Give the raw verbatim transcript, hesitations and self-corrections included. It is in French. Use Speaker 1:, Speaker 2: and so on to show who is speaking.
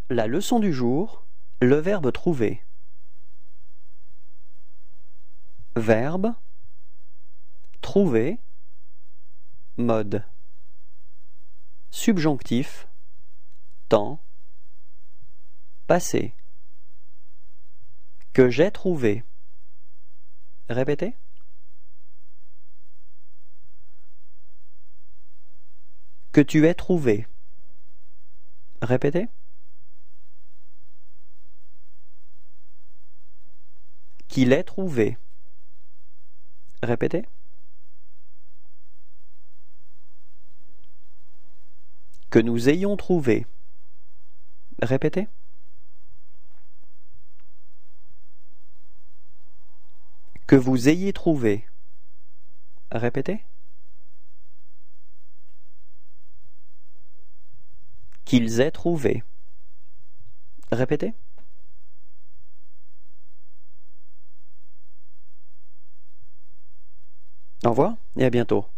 Speaker 1: La leçon du jour, le verbe trouver. Verbe, trouver, mode. Subjonctif, temps, passé. Que j'ai trouvé. Répétez. Que tu aies trouvé. Répétez. Qu'il ait trouvé. Répétez. Que nous ayons trouvé. Répétez. Que vous ayez trouvé. Répétez. Qu'ils aient trouvé. Répétez. Au revoir et à bientôt.